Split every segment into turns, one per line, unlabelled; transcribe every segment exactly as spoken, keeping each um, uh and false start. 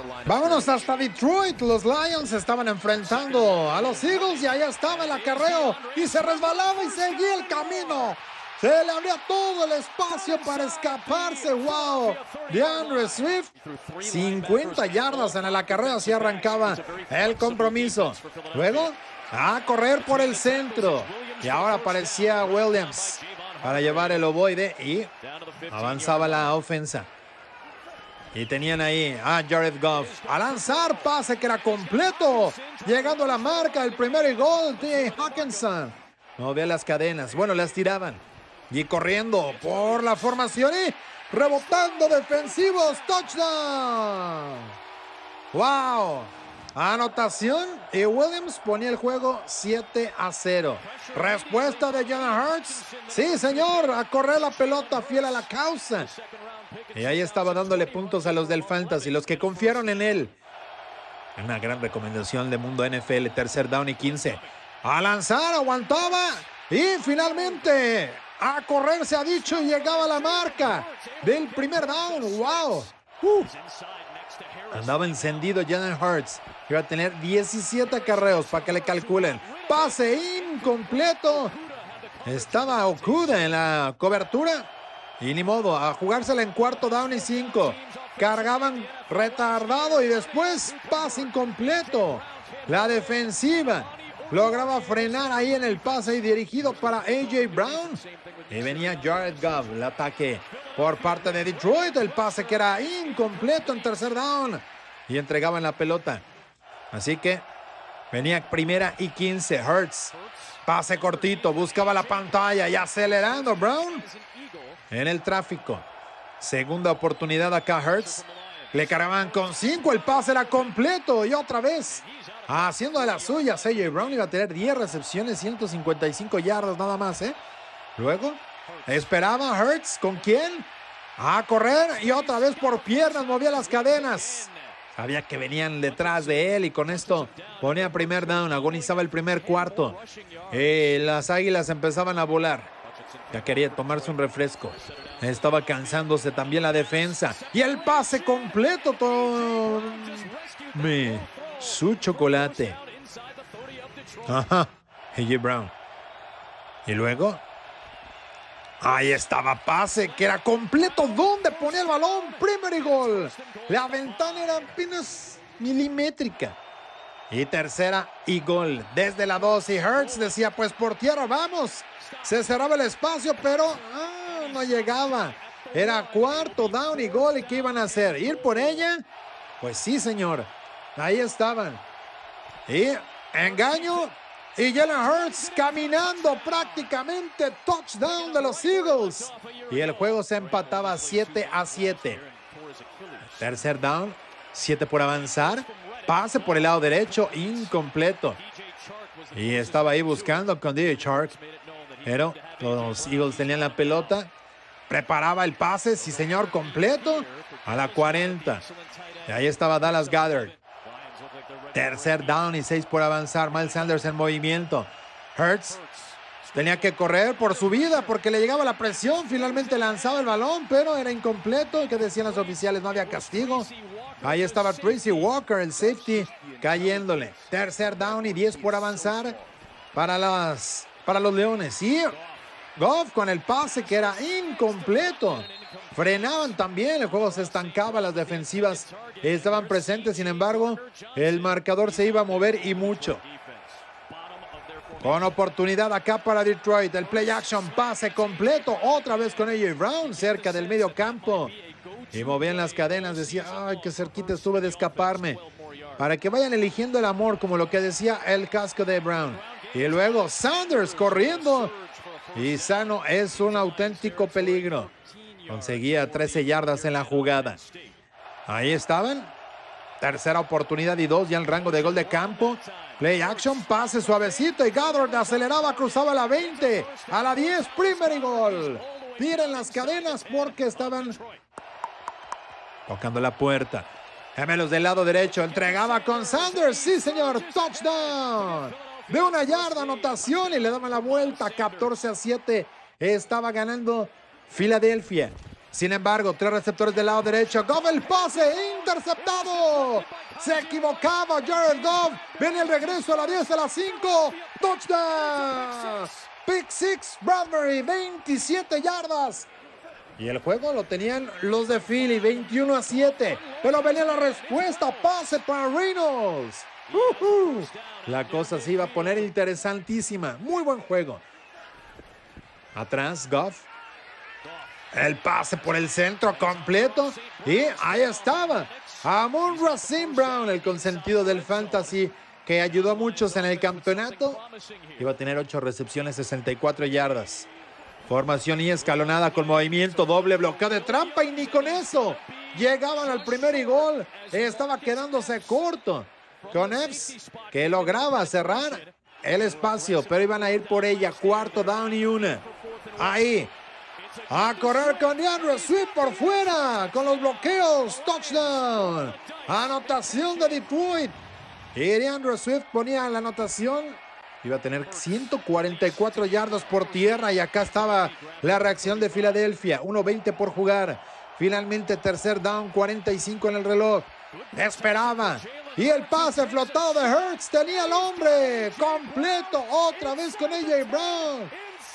Vámonos hasta Detroit. Los Lions estaban enfrentando a los Eagles y allá estaba el acarreo y se resbalaba y seguía el camino. Se le abría todo el espacio para escaparse. ¡Wow! DeAndre Swift, cincuenta yardas en el acarreo, así arrancaba el compromiso. Luego, a correr por el centro. Y ahora aparecía Williams para llevar el ovoide y avanzaba la ofensa. Y tenían ahí a Jared Goff a lanzar, pase que era completo. Llegando a la marca, el primer gol de Hawkinson. Movía las cadenas, bueno, las tiraban. Y corriendo por la formación y rebotando defensivos. ¡Touchdown! ¡Wow! Anotación y Williams ponía el juego siete a cero. Respuesta de Jalen Hurts. Sí, señor, a correr la pelota, fiel a la causa. Y ahí estaba dándole puntos a los del Fantasy, los que confiaron en él. Una gran recomendación de Mundo N F L, tercer down y quince. A lanzar, aguantaba y finalmente a correr se ha dicho y llegaba a la marca del primer down. ¡Wow! Uh. Andaba encendido Jalen Hurts. Iba a tener diecisiete acarreos para que le calculen. Pase incompleto. Estaba Okuda en la cobertura. Y ni modo, a jugársela en cuarto down y cinco. Cargaban retardado y después pase incompleto. La defensiva lograba frenar ahí en el pase y dirigido para A J Brown. Y venía Jared Goff, el ataque por parte de Detroit. El pase que era incompleto en tercer down. Y entregaban la pelota. Así que venía primera y quince. Hurts, pase cortito, buscaba la pantalla y acelerando Brown en el tráfico. Segunda oportunidad acá Hurts. Le cargaban con cinco, el pase era completo y otra vez haciendo de las suyas. A J Brown iba a tener diez recepciones, ciento cincuenta y cinco yardas nada más, ¿eh? Luego esperaba Hurts, ¿con quién? A correr y otra vez por piernas movía las cadenas. Sabía que venían detrás de él y con esto ponía primer down, agonizaba el primer cuarto. Eh, las águilas empezaban a volar. Ya quería tomarse un refresco. Estaba cansándose también la defensa. Y el pase completo. Todo... Me... Su chocolate. Ajá. A J Brown. Y luego... Ahí estaba pase que era completo. ¿Dónde ponía el balón? Primer y gol. La ventana era apenas milimétrica. Y tercera y gol. Desde la dos y Hurts decía pues por tierra vamos. Se cerraba el espacio pero ah, no llegaba. Era cuarto down y gol. ¿Y qué iban a hacer? ¿Ir por ella? Pues sí, señor. Ahí estaban. Y engaño. Y Jalen Hurts caminando prácticamente touchdown de los Eagles. Y el juego se empataba siete a siete. Tercer down, siete por avanzar. Pase por el lado derecho, incompleto. Y estaba ahí buscando con D J Chark. Pero los Eagles tenían la pelota. Preparaba el pase, sí señor, completo. A la cuarenta. Y ahí estaba Dallas Goedert. Tercer down y seis por avanzar. Miles Sanders en movimiento. Hurts tenía que correr por su vida porque le llegaba la presión. Finalmente lanzaba el balón, pero era incompleto. ¿Qué decían los oficiales? No había castigo. Ahí estaba Tracy Walker, el safety, cayéndole. Tercer down y diez por avanzar para, las, para los Leones. Y Goff con el pase que era incompleto. Frenaban también, el juego se estancaba, las defensivas estaban presentes, sin embargo, el marcador se iba a mover y mucho. Con oportunidad acá para Detroit, el play action, pase completo, otra vez con A J Brown cerca del medio campo. Y movían las cadenas, decía, ay, qué cerquita estuve de escaparme. Para que vayan eligiendo el amor, como lo que decía el casco de Brown. Y luego Sanders corriendo. Y sano es un auténtico peligro. Conseguía trece yardas en la jugada. Ahí estaban. Tercera oportunidad y dos ya en rango de gol de campo. Play action, pase suavecito y Goddard aceleraba, cruzaba la veinte. A la diez, primer y gol. Tiran las cadenas porque estaban tocando la puerta. Gemelos del lado derecho, entregaba con Sanders. Sí, señor, touchdown. De una yarda, anotación y le daban la vuelta. catorce a siete. Estaba ganando Filadelfia. Sin embargo, tres receptores del lado derecho. Goff el pase, interceptado. Se equivocaba Jared Goff. Viene el regreso a la diez, a la cinco. Touchdown. Pick six, Bradbury, veintisiete yardas. Y el juego lo tenían los de Philly, veintiuno a siete. Pero venía la respuesta, pase para Reynolds. Uh-huh. La cosa se iba a poner interesantísima. Muy buen juego. Atrás, Goff. El pase por el centro completo. Y ahí estaba. Amon-Ra Saint Brown, el consentido del fantasy, que ayudó a muchos en el campeonato. Iba a tener ocho recepciones, sesenta y cuatro yardas. Formación y escalonada con movimiento doble, bloqueo de trampa y ni con eso. Llegaban al primer y gol. Estaba quedándose corto. Con Epps, que lograba cerrar el espacio, pero iban a ir por ella. Cuarto down y una. Ahí. A correr con DeAndre Swift por fuera. Con los bloqueos. Touchdown. Anotación de Detroit. Y DeAndre Swift ponía la anotación. Iba a tener ciento cuarenta y cuatro yardas por tierra. Y acá estaba la reacción de Filadelfia. uno veinte por jugar. Finalmente tercer down, cuarenta y cinco en el reloj. Esperaba. Y el pase flotado de Hurts. Tenía el hombre completo. Otra vez con A J Brown.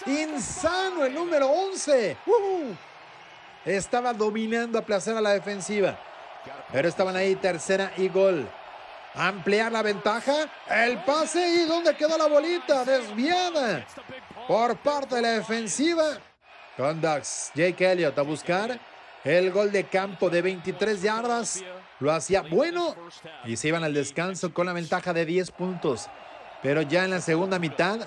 Insano el número once. Uh-huh. Estaba dominando a placer a la defensiva. Pero estaban ahí, tercera y gol. Ampliar la ventaja. El pase y ¿dónde quedó la bolita? Desviada por parte de la defensiva. Con Ducks. Jake Elliott a buscar el gol de campo de veintitrés yardas. Lo hacía bueno. Y se iban al descanso con la ventaja de diez puntos. Pero ya en la segunda mitad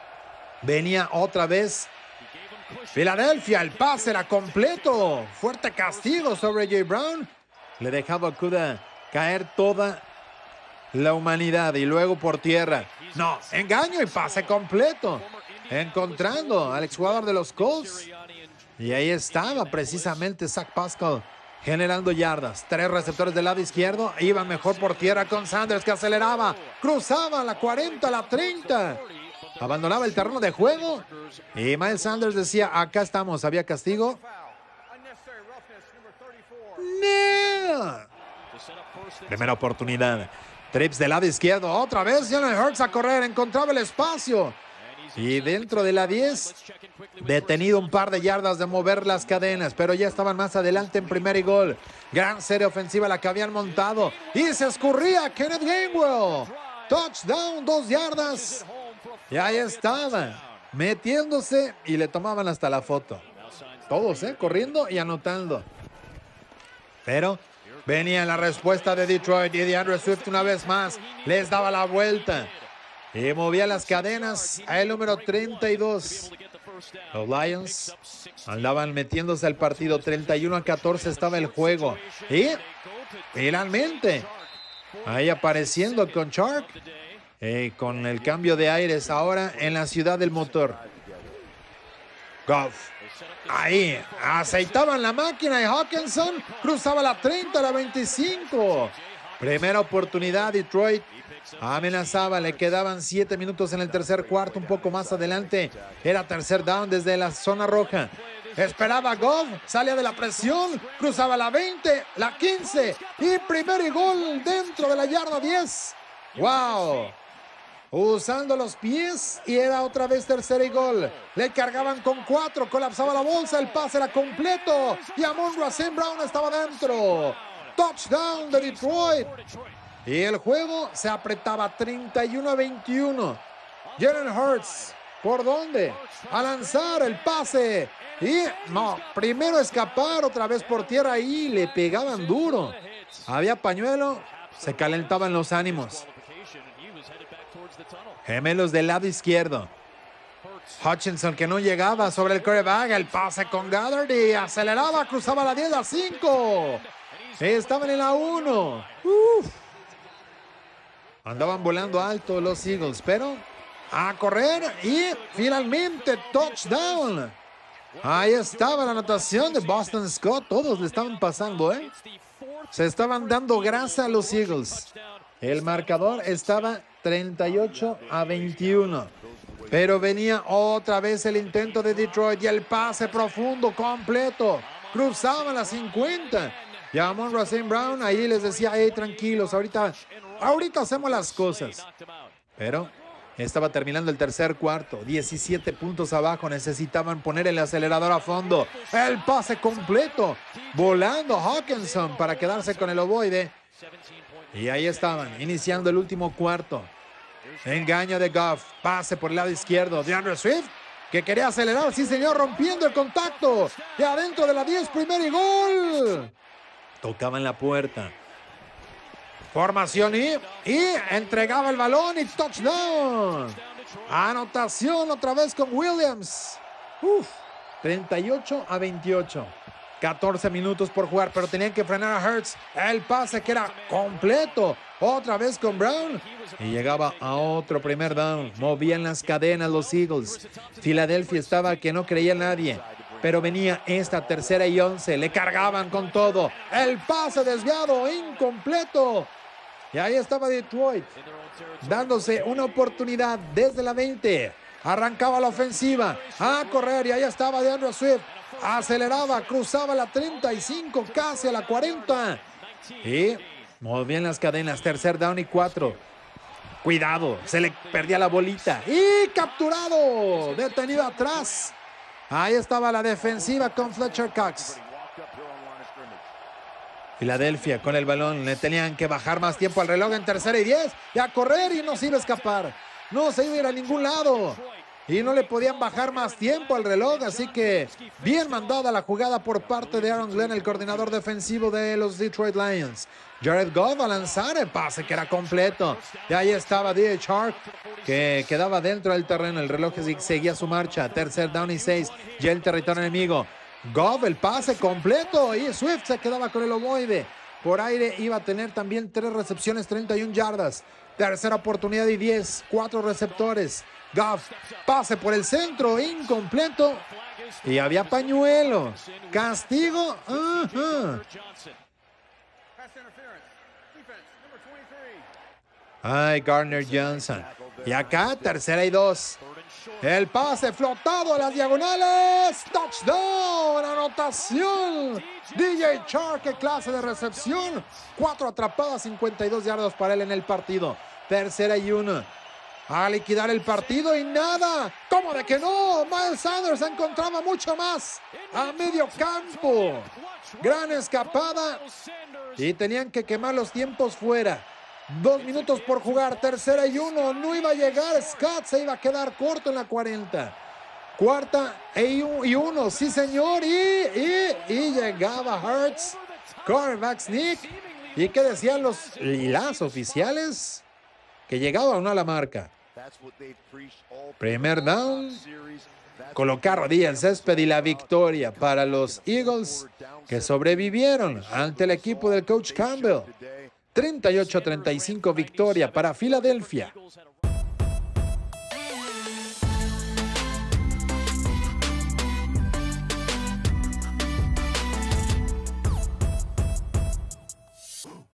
venía otra vez Filadelfia. El pase era completo. Fuerte castigo sobre J. Brown. Le dejaba a Kuda caer toda la humanidad. Y luego por tierra. No, engaño y pase completo. Encontrando al exjugador de los Colts. Y ahí estaba precisamente Zach Pascal generando yardas. Tres receptores del lado izquierdo. Iba mejor por tierra con Sanders, que aceleraba. Cruzaba la cuarenta, la treinta. Abandonaba el terreno de juego. Y Miles Sanders decía, acá estamos. ¿Había castigo? No. Primera oportunidad. Trips del lado izquierdo. Otra vez Jalen Hurts a correr. Encontraba el espacio. Y dentro de la diez, detenido un par de yardas de mover las cadenas, pero ya estaban más adelante en primer y gol. Gran serie ofensiva la que habían montado. Y se escurría Kenneth Gainwell. Touchdown, dos yardas. Y ahí estaba, metiéndose y le tomaban hasta la foto. Todos, ¿eh? Corriendo y anotando. Pero venía la respuesta de Detroit y DeAndre Swift una vez más. Les daba la vuelta. Y movía las cadenas a el número treinta y dos. Los Lions andaban metiéndose al partido. treinta y uno a catorce estaba el juego. Y finalmente, ahí apareciendo con Chark. Eh, con el cambio de aires ahora en la ciudad del motor. Goff. Ahí aceitaban la máquina y Hawkinson cruzaba la treinta, la veinticinco. Primera oportunidad, Detroit amenazaba, le quedaban siete minutos en el tercer cuarto, un poco más adelante. Era tercer down desde la zona roja. Esperaba Goff, salía de la presión, cruzaba la veinte, la quince y primer y gol dentro de la yarda diez. ¡Wow! Usando los pies y era otra vez tercera y gol. Le cargaban con cuatro, colapsaba la bolsa, el pase era completo y Amon-Ra Saint Brown estaba dentro. Touchdown de Detroit. Y el juego se apretaba treinta y uno a veintiuno. Jalen Hurts, ¿por dónde? A lanzar el pase. Y no, primero escapar otra vez por tierra y le pegaban duro. Había pañuelo, se calentaban los ánimos. Gemelos del lado izquierdo. Hutchinson que no llegaba sobre el quarterback. El pase con Goddard y aceleraba, cruzaba la diez a cinco. Estaban en la uno. Uf. Andaban volando alto los Eagles, pero a correr y finalmente touchdown. Ahí estaba la anotación de Boston Scott. Todos le estaban pasando, ¿eh? Se estaban dando grasa a los Eagles. El marcador estaba treinta y ocho a veintiuno. Pero venía otra vez el intento de Detroit y el pase profundo completo. cruzaban las cincuenta. Y a Amon-Ra Saint Brown ahí les decía, hey, tranquilos, ahorita, ahorita hacemos las cosas. Pero estaba terminando el tercer cuarto, diecisiete puntos abajo, necesitaban poner el acelerador a fondo. El pase completo, volando Hawkinson para quedarse con el ovoide. Y ahí estaban, iniciando el último cuarto. Engaño de Goff, pase por el lado izquierdo, DeAndre Swift, que quería acelerar, sí señor, rompiendo el contacto. Y adentro de la diez, primer y gol. Tocaba en la puerta. Formación y, y entregaba el balón y touchdown. Anotación otra vez con Williams. Uf, treinta y ocho a veintiocho. catorce minutos por jugar, pero tenían que frenar a Hurts. El pase que era completo. Otra vez con Brown. Y llegaba a otro primer down. Movían las cadenas los Eagles. Filadelfia estaba que no creía nadie. Pero venía esta tercera y once. Le cargaban con todo. El pase desviado, incompleto. Y ahí estaba Detroit, dándose una oportunidad desde la veinte. Arrancaba la ofensiva a correr y ahí estaba DeAndre Swift. Aceleraba, cruzaba la treinta y cinco, casi a la cuarenta. Y movían las cadenas, tercer down y cuatro. Cuidado, se le perdía la bolita. Y capturado, detenido atrás. Ahí estaba la defensiva con Fletcher Cox. Filadelfia con el balón, le tenían que bajar más tiempo al reloj en tercera y diez. Y a correr y no se iba a escapar. No se iba a ir a ningún lado. Y no le podían bajar más tiempo al reloj, así que bien mandada la jugada por parte de Aaron Glenn, el coordinador defensivo de los Detroit Lions. Jared Goff a lanzar el pase que era completo. Y ahí estaba D J Chark, que quedaba dentro del terreno. El reloj seguía su marcha. Tercer down y seis. Ya el territorio enemigo. Goff, el pase completo. Y Swift se quedaba con el ovoide. Por aire iba a tener también tres recepciones, treinta y una yardas. Tercera oportunidad y diez. Cuatro receptores. Goff, pase por el centro, incompleto. Y había pañuelo. Castigo. Uh-huh. Ay, Gardner Johnson. Y acá, tercera y dos. El pase flotado a las diagonales. Touchdown, anotación. D J Chark, qué clase de recepción. Cuatro atrapadas, cincuenta y dos yardas para él en el partido. Tercera y uno. A liquidar el partido y nada. ¿Cómo de que no? Miles Sanders encontraba mucho más a medio campo. Gran escapada. Y tenían que quemar los tiempos fuera. Dos minutos por jugar. Tercera y uno. No iba a llegar. Scott se iba a quedar corto en la cuarenta. Cuarta y uno. Sí, señor. Y, y, y llegaba Hurts. Quarterback sneak. ¿Y qué decían los y las oficiales? Que llegaba o no a la marca. Primer down. Colocar rodilla en césped y la victoria para los Eagles, que sobrevivieron ante el equipo del coach Campbell. treinta y ocho a treinta y cinco victoria para Filadelfia.